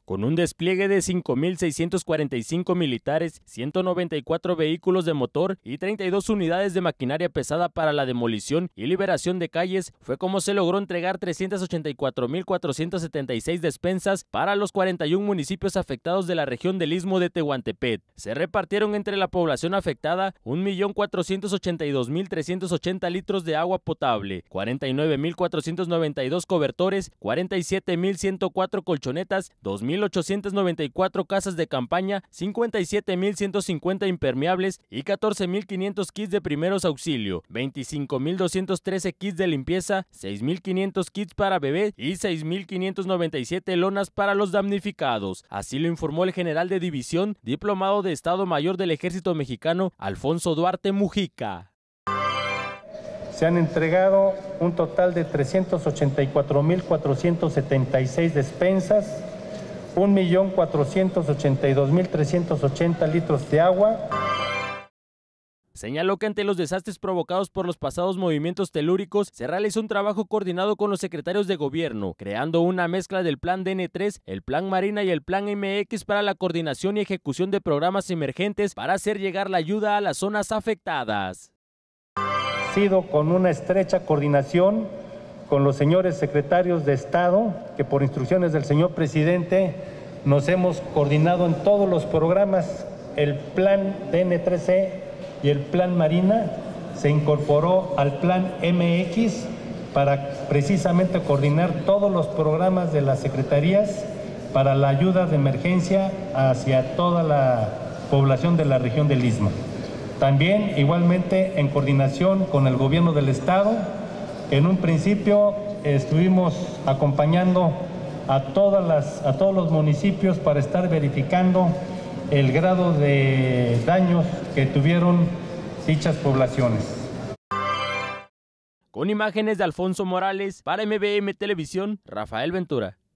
con un despliegue de 5.645 militares, 194 vehículos de motor y 32 unidades de maquinaria pesada para la demolición y liberación de calles, fue como se logró entregar 384.476 despensas para los 41 municipios afectados de la región del Istmo de Tehuantepec. Se repartieron entre la población afectada 1.482.380 litros de agua potable, 49.492 cobertores, 47.104 colchonetas, 2.894 casas de campaña, 57.150 impermeables y 14.500 kits de primeros auxilio, 25.213 kits de limpieza, 6.500 kits para bebé y 6.597 lonas para los damnificados. Así lo informó el general de división, diplomado de Estado Mayor del Ejército Mexicano, Alfonso Duarte Mujica. Se han entregado un total de 384.476 despensas, 1.482.380 litros de agua. Señaló que ante los desastres provocados por los pasados movimientos telúricos, se realizó un trabajo coordinado con los secretarios de gobierno, creando una mezcla del Plan DN3, el Plan Marina y el Plan MX para la coordinación y ejecución de programas emergentes para hacer llegar la ayuda a las zonas afectadas. Ha sido con una estrecha coordinación con los señores secretarios de Estado, que por instrucciones del señor presidente nos hemos coordinado en todos los programas. El Plan DN3C y el Plan Marina se incorporó al Plan MX para precisamente coordinar todos los programas de las secretarías para la ayuda de emergencia hacia toda la población de la región del Istmo. También igualmente en coordinación con el gobierno del estado. En un principio estuvimos acompañando a todos los municipios para estar verificando el grado de daños que tuvieron dichas poblaciones. Con imágenes de Alfonso Morales, para MBM Televisión, Rafael Ventura.